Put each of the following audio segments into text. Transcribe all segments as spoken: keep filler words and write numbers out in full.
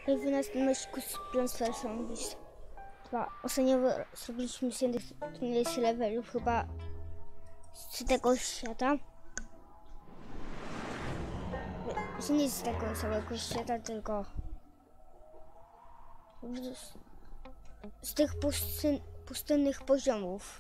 I w następnym odcinku z Plants vs Zombies dwa. Ostatnio zrobiliśmy z jednych z levelów chyba z tego świata. Że nie z tego całego świata, tylko z, z tych pustyn, pustynnych poziomów.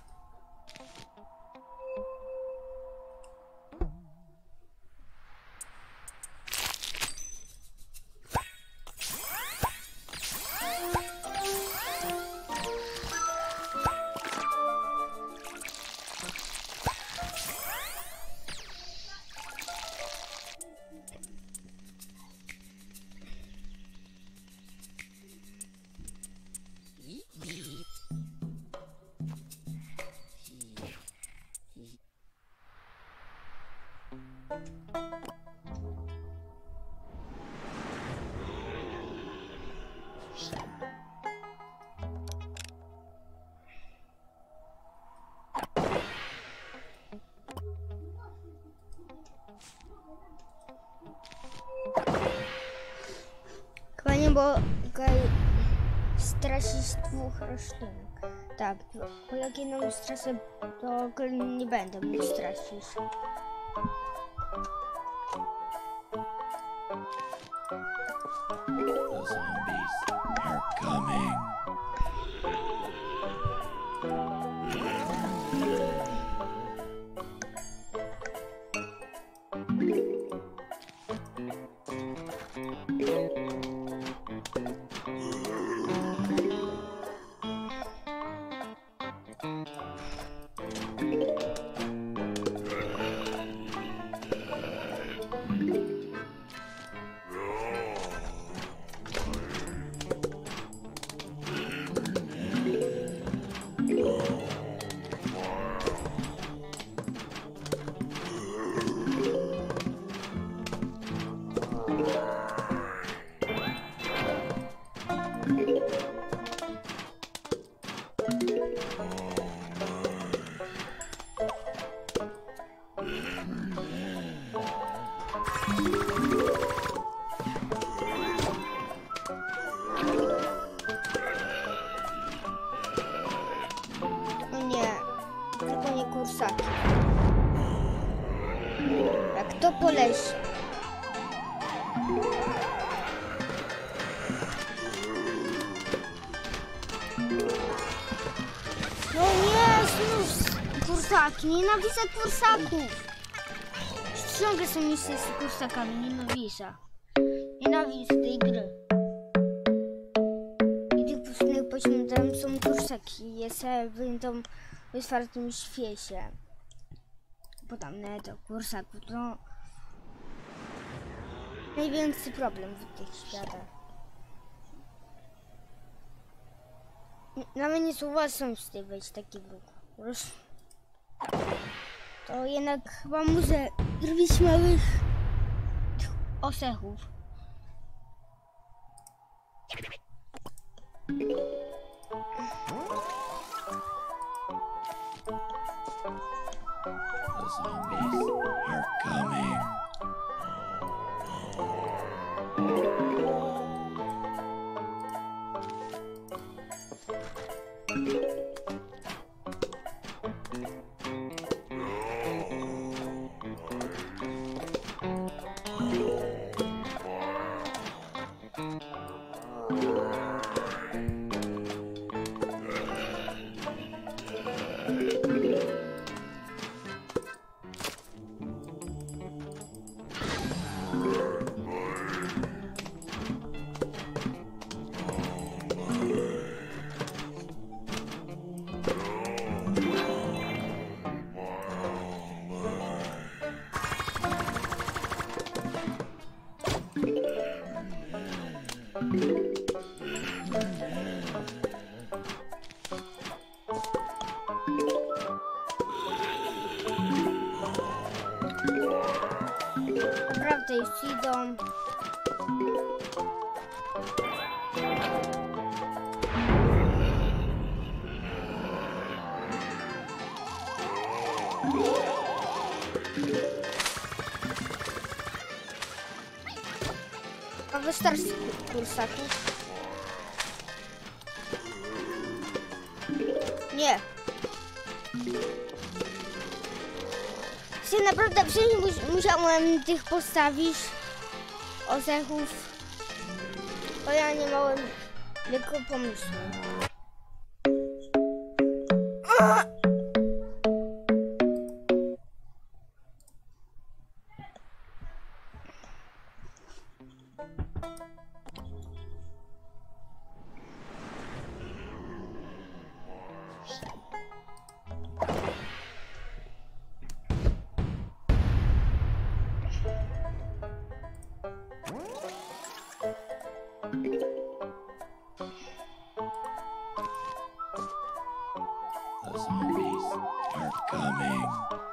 Chyba nie mogę stracić dwóch roślinek. Tak, bo jak jedną stracę, to nie będę mógł stracić. The zombies are coming. Jak to po lesie. No nie, znów kursaki, nienawidzę kursaków. Ciągle są misje z kursakami, nienawidzę. Nienawidzę tej gry. I tych pustynnych poziomów tam są kursaki, jest w tym otwartym świecie. Bo tam to kursaku to największy problem w tych światach. Nawet nie są z tej wejść taki wróg. To jednak chyba muszę zrobić małych osechów. The zombies are coming. Naprawdę już idą. starszy kursaków. Nie. Się naprawdę wcześniej mus musiałem tych postawić orzechów, bo ja nie miałem lekko pomysłu. The zombies are coming.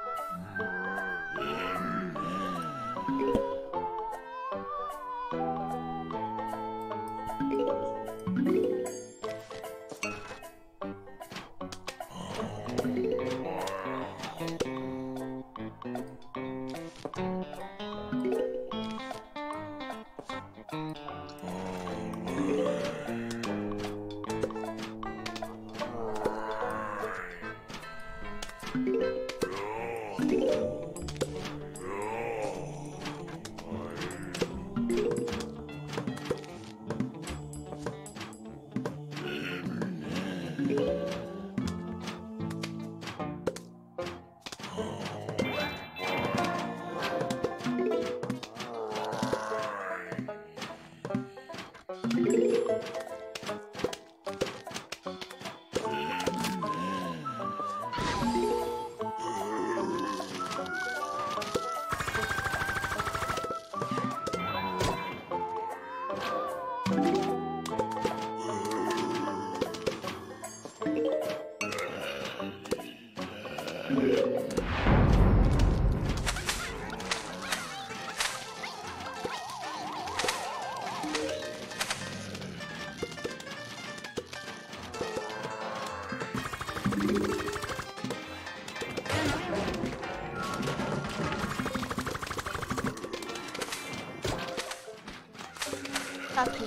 Taki.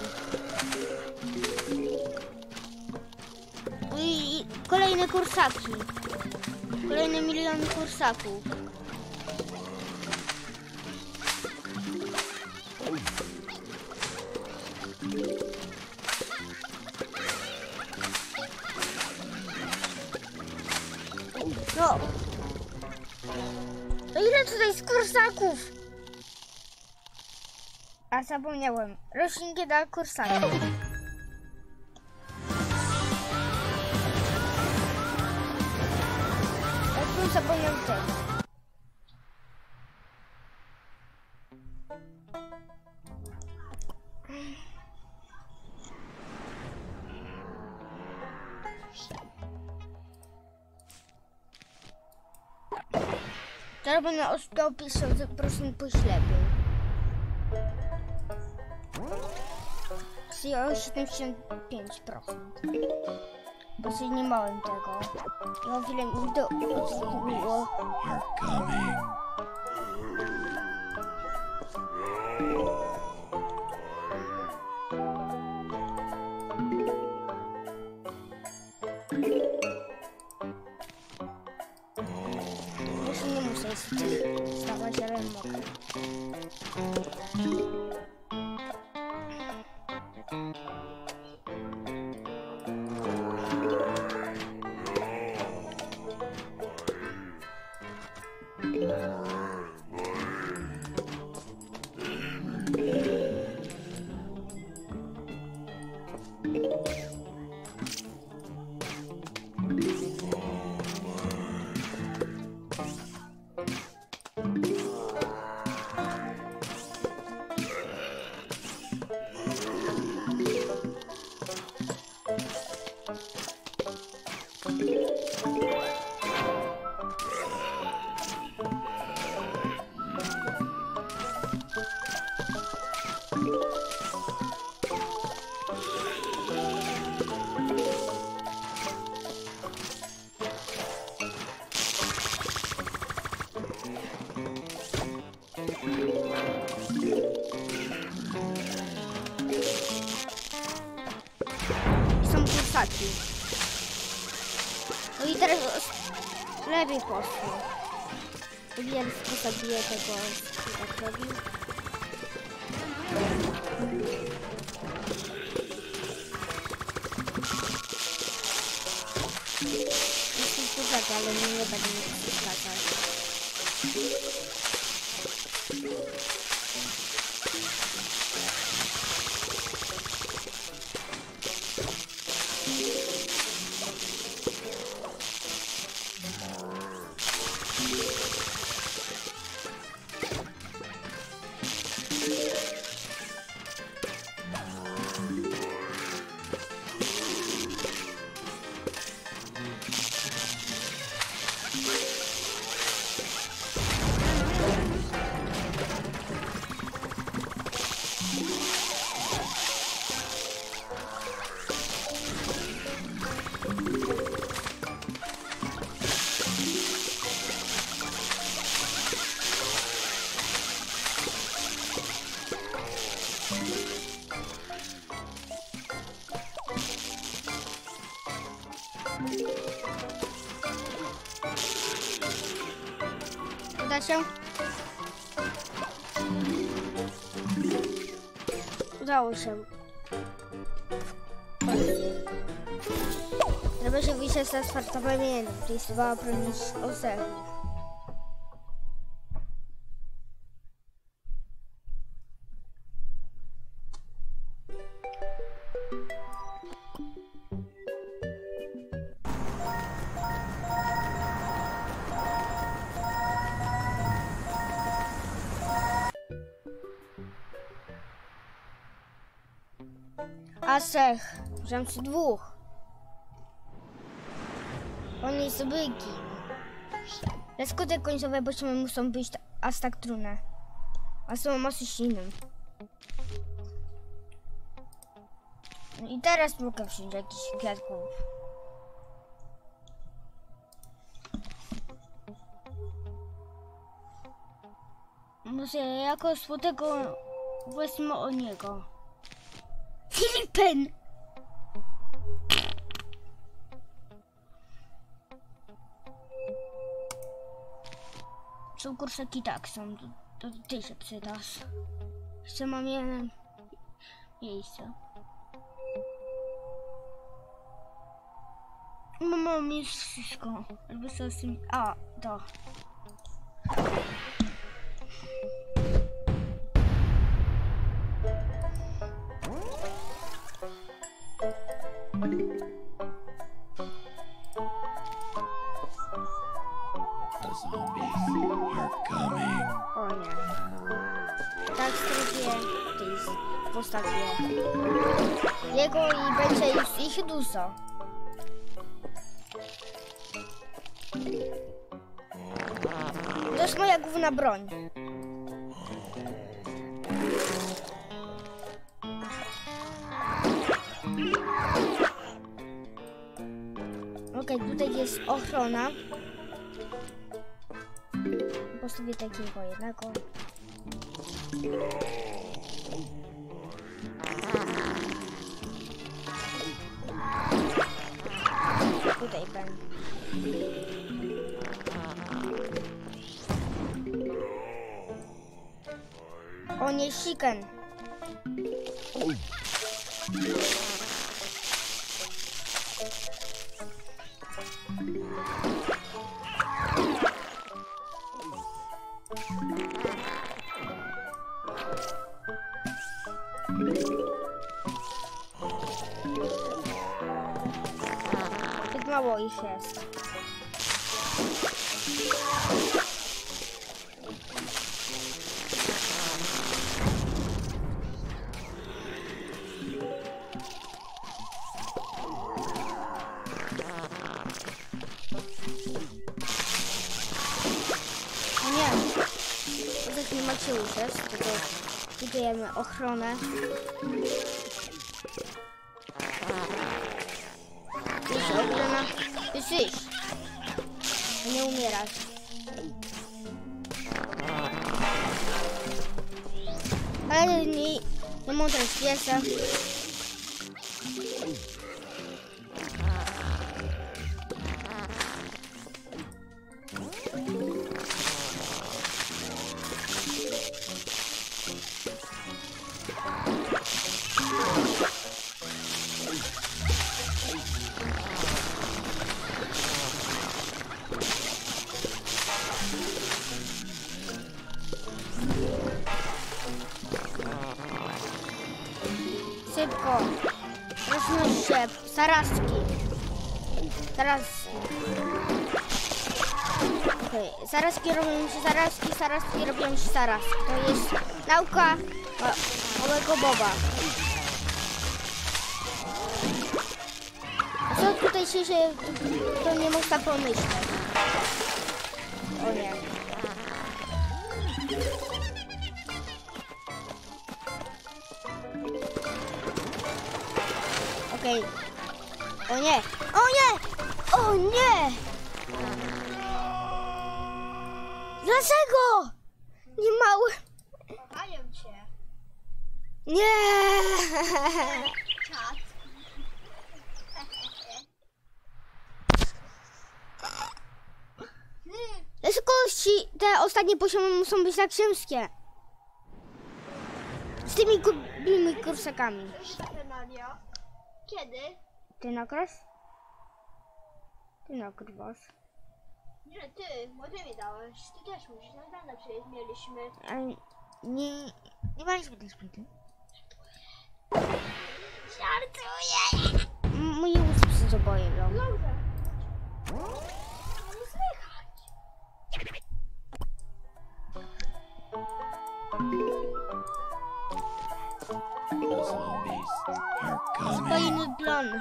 I kolejne kursaki. Kolejne miliony kursaków. No. To ile tutaj jest kursaków? A zapomniałem. Roślinki dla kursaków. Jak bym zapomniał tego. Teraz będę o sto pięćdziesiąt procent poślepił. Czyli o siedemdziesiąt pięć procent. Bo sobie nie małem tego. I o wiele mi to odwróciło. Are coming. Jeszcze nie muszę stawać, ale mogę. ostatni. No i teraz lepiej poszło. Wiem, że zabiję tego, co tak robił. Jestem dużego, ale nie, nie będę mógł przeszkadzać. Uda się? Udało się. Żeby się wyjść z asfaltowym jednym, to jest chyba bronić ozelów. A trzech, rzęsy dwóch. On jest byki. Ale skutek końcowy, bo się muszą być aż tak trudne. A są masy silnym. No i teraz mogę wziąć jakiś kwiatków. Może jako słodego weźmy o niego. Filipen! Są kurczaki, tak są, to, to ty się przydasz. Jeszcze mam jeden miejsce. No mam już wszystko. Albo co z tym... A, to. The zombies are coming. O nie. Tak zrobię w postawię jego i będzie już ich dużo. To jest moja główna broń. Okej, okay, tutaj jest ochrona. Postawię takiego jednego. Tutaj będę. O nie, chicken. Tak mało ich jest. Nie macie uciec, tylko budujemy ochronę. Jest ochrona. Jest iść. Nie umierać. Ale nie, nie mądre świece. szybko. Roznoś się. Sarastki. Sarastki. Okej, okay. Sarastki robią się sarastki, sarastki robią się sarastki. To jest nauka małego Boba. Co tutaj się, że to nie można pomyśleć. O nie. Okej. Okay. O nie! O nie! O nie! Dlaczego? Nie mały. Kochają cię. Nie! Czad. Dlaczego ci te ostatnie poziomy muszą być tak ciężkie? Z tymi gubymi kursakami. Scenario. Kiedy? Ty nagrasz? Ty nagrywasz. Nie, ty, może mi dałeś. Ty też musisz. Naprawdę przecież mieliśmy. Ale nie, nie mieliśmy tej spryty. Żartuję. Moje uszy się boję. Dobrze. Nie słychać. The zombies are coming. Kolejny plon.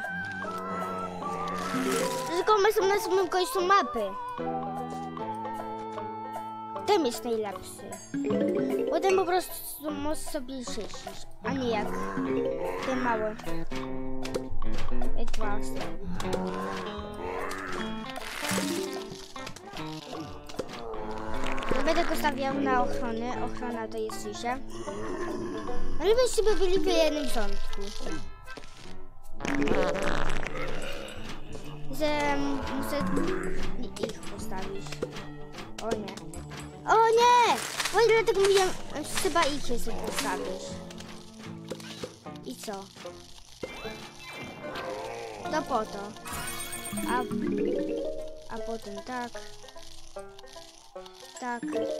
Tylko my są na samym końcu mapy. Ten jest najlepszy. Potem po prostu możesz sobie czyścić, a nie jak te małe. I dwa. Będę go stawiał na ochronę. Ochrona to jest Zysia. Ale byście by byli w jednym rządku. Że muszę ich postawić. O nie. O nie! O ile tak mówiłem, chyba ich jeszcze postawić. I co? To po to. A, a potem tak. Tak.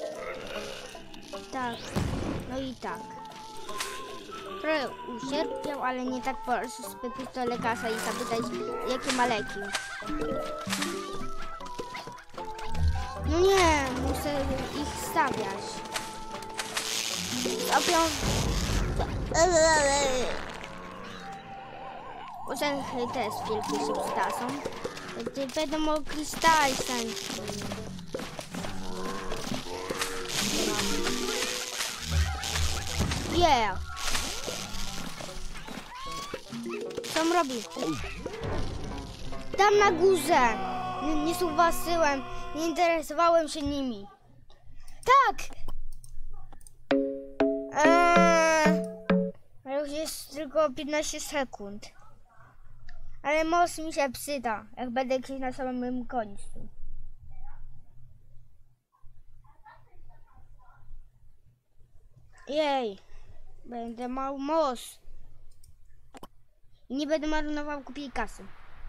Tak. No i tak. Trochę ucierpiał, ale nie tak po prostu spytać do lekarza i zapytać, jakie ma leki. No nie, muszę ich stawiać. Stawiam. Może też wielkie się przydadzą. Gdy będą mogli stać ten. Yeah. Co on robi? Tam na górze. Nie, nie zauważyłem. Nie interesowałem się nimi. Tak! Eee, ale już jest tylko piętnaście sekund. Ale most mi się przyda, jak będę gdzieś na samym końcu. Jej, będę miał most. I nie będę marnował kupiej kasy,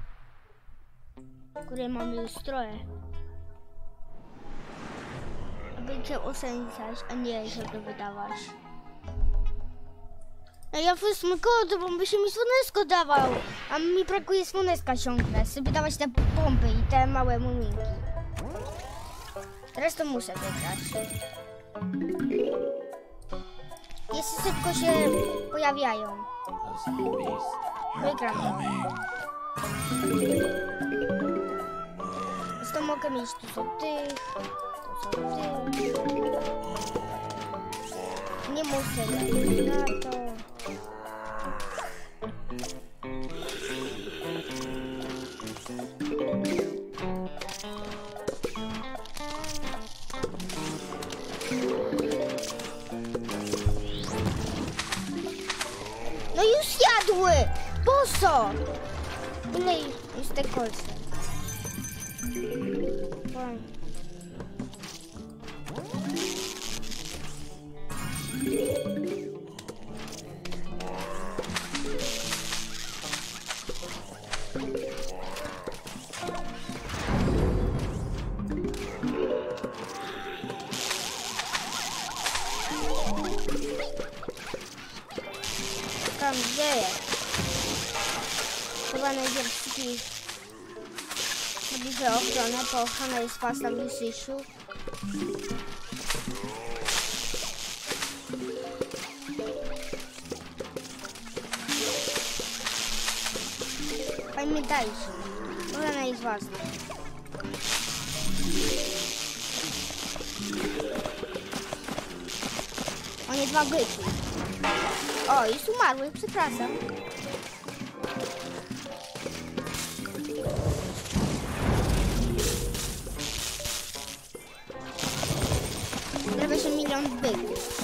które mamy już trochę. Będzie oszczędzać, a nie żeby wydawać. A ja wysmy kod, bo by się mi słoneczko dawał. A mi brakuje słoneczka ciągle, żeby dawać te pompy i te małe muminki. Teraz to muszę wygrać. Jeszcze szybko się pojawiają. The zombies are Wygram. coming. Zresztą mogę mieć tu są tych, tu są tych. Nie muszę lecieć na to. No już jadły! Po co? Ile jest te kolce? Fajnie. Tam gdzie jest? trzeba najpierw taki modlitwę o ochronę, bo ochrona jest fasta w Lucysiu. Pamiętajcie, ochrona jest ważna. O nie, dwa byki. O, jest umarły, przepraszam. Zrobię się milion byków.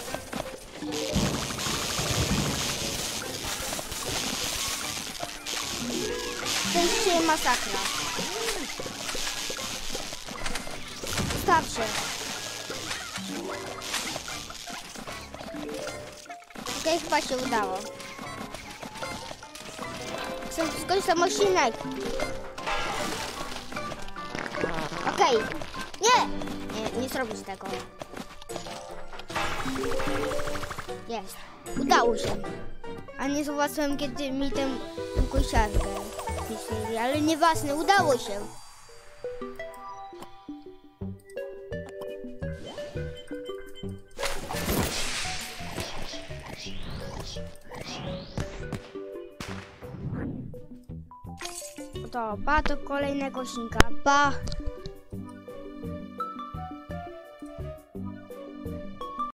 To jest dzisiaj masakra. Starczy. Okej, chyba się udało. Chcę skończyć ten odcinek. Okej. Nie! Nie, nie zrobić tego. Jest. Udało się. A nie zobaczyłem, kiedy mi tę kosiarkę pisali, ale nieważne, udało się. To ba do kolejnego odcinka. Ba!